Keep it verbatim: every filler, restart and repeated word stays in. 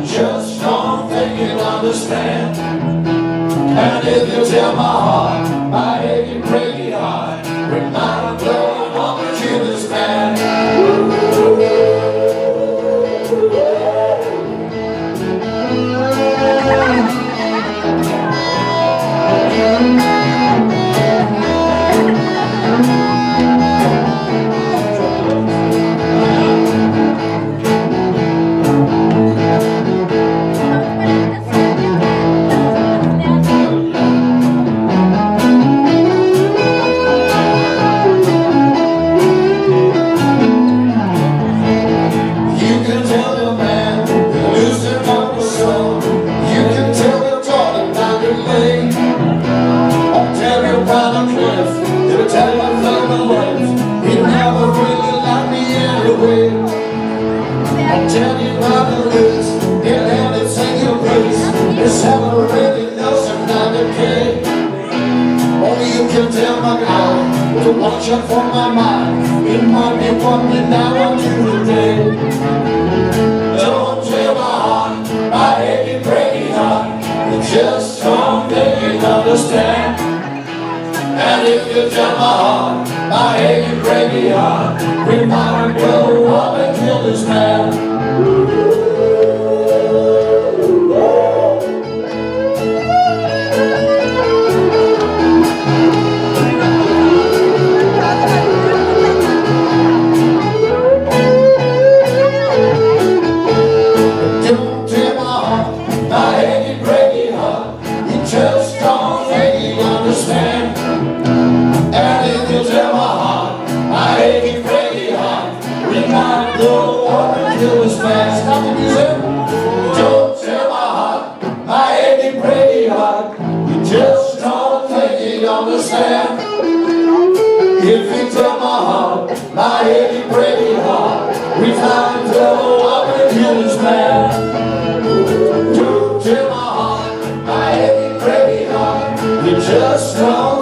just don't think you'll understand. And if you tell my heart, my aching, breaking heart, remind me blowing on the killer's man. Tell my fellow life, he never really liked me anyway. I'll tell you about the list, in every single place. It's heaven really knows I'm not okay. Only you can tell my guy to watch out for my mind. It might be one me now or two today. Don't tell my heart, my aching, breaking heart, you just don't think you understand. And if you tell my heart, my aching, breaking heart, remind me grow up and kill this man. Don't tell my heart, my aching, breaking heart, you just don't think you understand. My aching, breaking heart, remind me blow up and kill this man. Stop the music. Don't tell my heart, my aching, breaking heart, you just don't think you understand. If you tell my heart, my aching, breaking heart, remind me blow up and kill this man. Don't tell my heart, my aching, breaking heart, you just don't